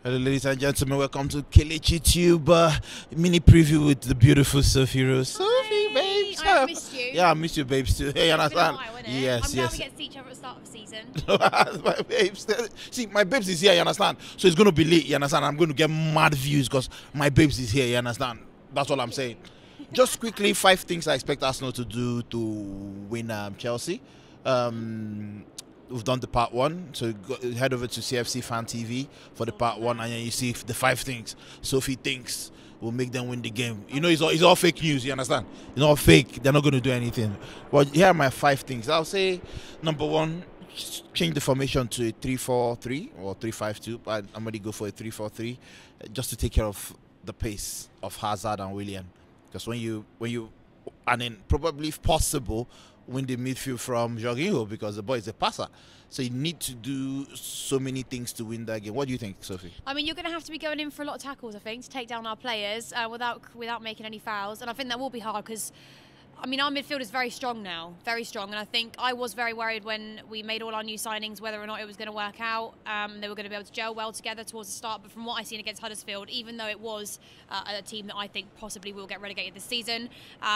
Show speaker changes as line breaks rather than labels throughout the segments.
Hello, ladies and gentlemen. Welcome to Kelechi Tube mini preview with the beautiful Sophie Rose. Sophie, babes.
I missed you.
Yeah, I miss you, babes, too. Hey, you
It's been a
understand?
while, isn't it?
Yes,
I'm glad
yes.
we get to see each other at the start of the season.
My babes. See, my babes is here, you understand? So it's going to be late, you understand? I'm going to get mad views because my babes is here, you understand? That's all I'm saying. Just quickly, 5 things I expect Arsenal to do to win Chelsea. We've done the part 1, so head over to CFC Fan TV for the part 1, and then you see the 5 things Sophie thinks will make them win the game. You know, it's all fake news, you understand? It's not fake, they're not going to do anything. But here are my 5 things. I'll say, number 1, change the formation to a 3-4-3 or 3-5-2. But I'm going to go for a 3-4-3 just to take care of the pace of Hazard and Willian. Because when you, and then probably if possible, win the midfield from Jorginho, because the boy is a passer. So you need to do so many things to win that game. What do you think, Sophie?
I mean, you're going to have to be going in for a lot of tackles, I think, to take down our players without making any fouls. And I think that will be hard because, I mean, our midfield is very strong now, very strong. And I think I was very worried when we made all our new signings whether or not it was going to work out. They were going to be able to gel well together towards the start. But from what I've seen against Huddersfield, even though it was a team that I think possibly will get relegated this season,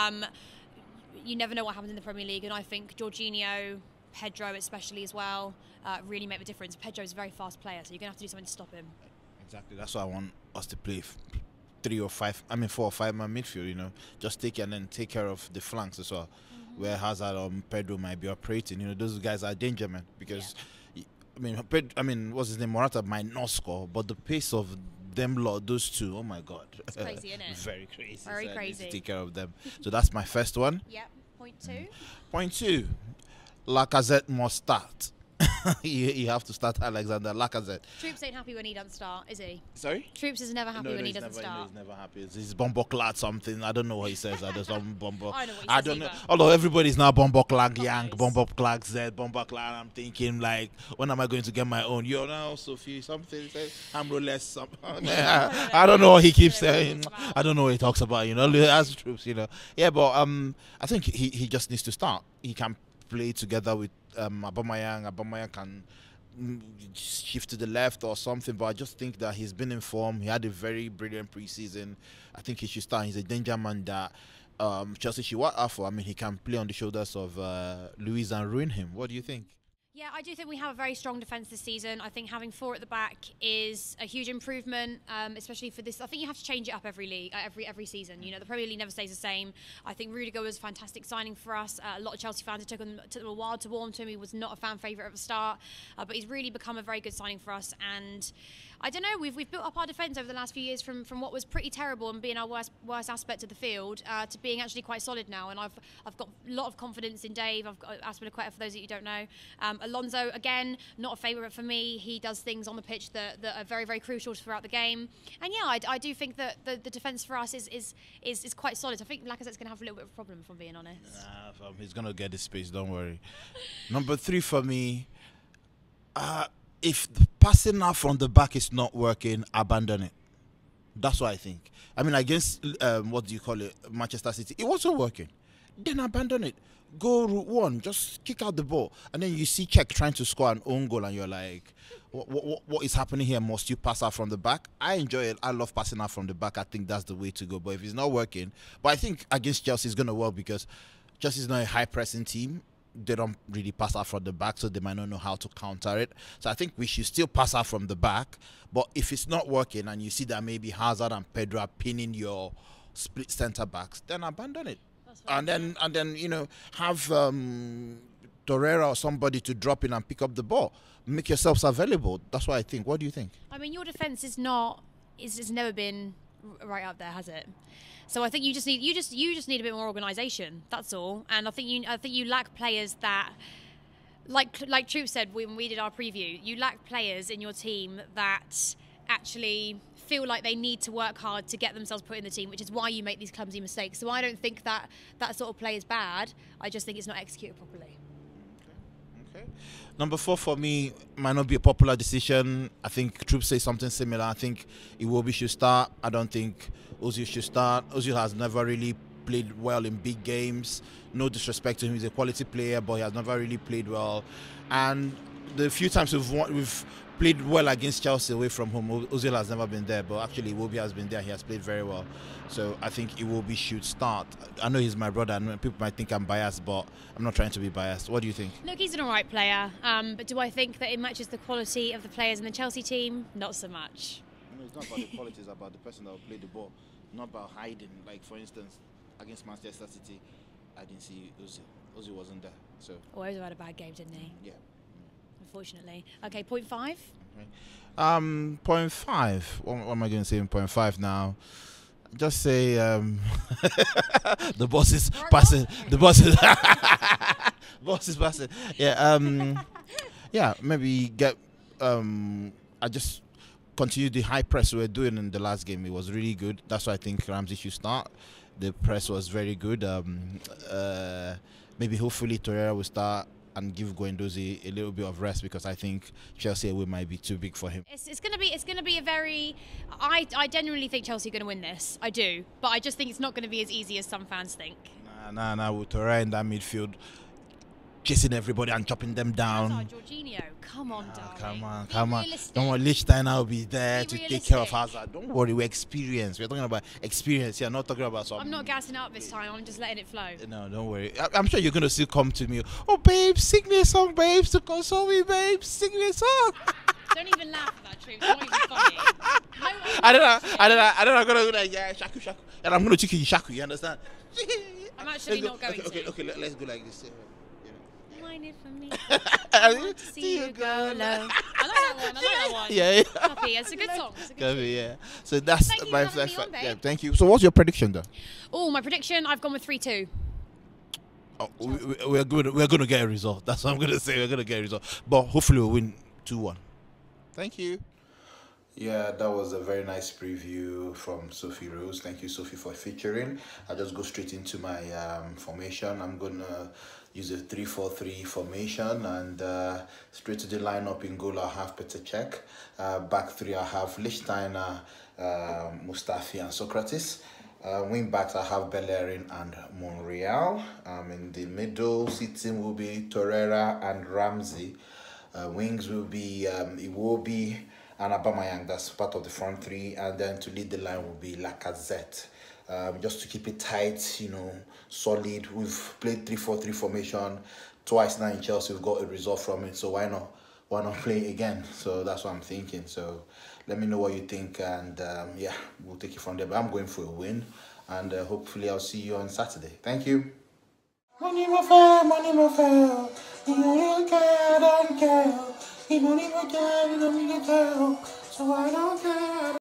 you never know what happens in the Premier League. And I think Jorginho, Pedro especially as well, really make the difference. Pedro's a very fast player, so you're going to have to do something to stop him.
Exactly. That's why I want us to play 4 or 5 man midfield, you know, just take and then take care of the flanks as well, where Hazard or Pedro might be operating. You know, those guys are danger, man, because I mean, what's his name? Morata might not score, but the pace of them those two, oh my god,
it's crazy, isn't it?
Very crazy.
Very
so
crazy.
I need to take care of them. So that's my first one.
Yep. Point 2.
Point 2, Lacazette must start. you have to start Alexander Lacazette.
Troops ain't happy when he doesn't start, is he?
Sorry?
Troops is never happy when he doesn't
No,
start.
he's never happy. He's bomboclad something. I don't know what he says. I just bombo.
I know what he
I
says
don't know.
either.
Although everybody's now bomboclag Yang,
Nice.
bomboclag Z, bomboclag. I'm thinking like, when am I going to get my own? You're now Sophie something. I'm Rolex. I don't know what he keeps saying. I don't know what he talks about. You know, as Troops. You know. Yeah, but I think he just needs to start. He can play together with Aubameyang. Aubameyang can shift to the left or something, but I just think that he's been in form. He had a very brilliant preseason. I think he should start. He's a danger man that Chelsea should watch out for. I mean, he can play on the shoulders of Luis and ruin him. What do you think?
Yeah, I do think we have a very strong defence this season. I think having 4 at the back is a huge improvement, especially for this. I think you have to change it up every league, every season. You know, the Premier League never stays the same. I think Rudiger was a fantastic signing for us. A lot of Chelsea fans, it took them a while to warm to him. He was not a fan favourite at the start, but he's really become a very good signing for us. And I don't know, we've built up our defence over the last few years from what was pretty terrible and being our worst aspect of the field to being actually quite solid now. And I've got a lot of confidence in Dave. I've got Aspilicueta, for those that you don't know. Alonso, again, not a favourite for me. He does things on the pitch that are very, very crucial throughout the game. And yeah, I do think that the defence for us is quite solid. I think Lacazette's going to have a little bit of a problem, if I'm being honest.
Nah, he's going to get the space, don't worry. Number 3 for me, if the passing out from the back is not working, abandon it. That's what I think. I mean, against, what do you call it, Manchester City, it wasn't working. Then abandon it. Go route 1, just kick out the ball. And then you see Czech trying to score an own goal and you're like, what is happening here? Must you pass out from the back? I enjoy it. I love passing out from the back. I think that's the way to go. But if it's not working, but I think against Chelsea it's going to work because Chelsea is not a high-pressing team. They don't really pass out from the back, so they might not know how to counter it. So I think we should still pass out from the back. But if it's not working and you see that maybe Hazard and Pedro are pinning your split centre backs, then abandon it. And then you know, have Torreira or somebody to drop in and pick up the ball. Make yourselves available. That's what I think. What do you think?
I mean, your defence has never been right up there, has it? So I think you just need a bit more organisation. That's all. And I think you lack players that, like Troop said when we did our preview, you lack players in your team that actually feel like they need to work hard to get themselves put in the team, which is why you make these clumsy mistakes. So I don't think that sort of play is bad. I just think it's not executed properly.
Okay. Number 4 for me might not be a popular decision. I think Troop says something similar. I think Iwobi should start. I don't think Ozil should start. Ozil has never really played well in big games. No disrespect to him, he's a quality player, but he has never really played well. And the few times we've played well against Chelsea away from home. Ozil has never been there, but actually Iwobi has been there. He has played very well. So I think Iwobi should start. I know he's my brother, and people might think I'm biased, but I'm not trying to be biased. What do you think?
Look, he's an alright player, but do I think that it matches the quality of the players in the Chelsea team? Not so much.
No, it's not about the quality, it's about the person that will play the ball, not about hiding. Like, for instance, against Manchester City, I didn't see Ozil. Ozil wasn't there. So.
Oh, Ozil had a bad game, didn't he?
Yeah.
Unfortunately. Okay, 0.5.
Okay. 0.5. What am I going to say in 0.5 now? Just say the boss is passing. The boss is boss is passing. Yeah. Yeah. Maybe get. I just continue the high press we were doing in the last game. It was really good. That's why I think Ramsey should start. The press was very good. Maybe hopefully Torreira will start and give Guendouzi a little bit of rest, because I think Chelsea away might be too big for him.
It's gonna be a very. I genuinely think Chelsea are gonna win this. I do, but I just think it's not gonna be as easy as some fans think.
Nah. With Torreira in that midfield, chasing everybody and chopping them down.
Hazard, Jorginho, come on, darling.
Come on.
Realistic.
Don't worry, Lichtsteiner will be there
Be
to
realistic.
take care of Hazard. Don't worry, we're experienced. We're talking about experience here, not talking about something.
I'm not gassing up this time. I'm just letting it flow.
No, don't worry. I'm sure you're going to still come to me. Oh, babe, sing me a song, babes, to console me, babe. Sing me a song.
Don't even laugh at that, truth. It's not even funny.
I don't know. I'm going to go like, yeah, shaku. And I'm going to chicken you shaku, you understand?
I'm actually not going to.
Okay, let's go like this.
Mind it for me. I want to see you go low. I like that one.
Yeah.
Puppy, it's a good song. It's a good tune.
Yeah. So that's
Thank you
my
for having me on, babe.
yeah, thank you. So what's your prediction though?
Oh, my prediction, I've gone with 3-2.
Oh, we're going to get a result. That's what I'm going to say. We're going to get a result. But hopefully we'll win 2-1. Thank you. Yeah, that was a very nice preview from Sophie Rose. Thank you, Sophie, for featuring. I'll just go straight into my formation. I'm going to use a 3-4-3 formation, and straight to the lineup. In goal, I'll have Petr Cech. Back three, I'll have Lichtsteiner, Mustafi, and Socrates. Wing backs, I have Bellerin and Monreal. In the middle, sitting will be Torreira and Ramsey. Wings will be Iwobi and Aubameyang. That's part of the front three. And then to lead the line will be Lacazette. Just to keep it tight, solid. We've played 3-4-3 formation twice now in Chelsea. We've got a result from it. So why not play again? So that's what I'm thinking. So let me know what you think, and yeah, we'll take it from there. But I'm going for a win, and hopefully I'll see you on Saturday. Thank you. Money more fair, money more fair. You don't care, I don't care. You don't even care, you don't even care. So I don't care.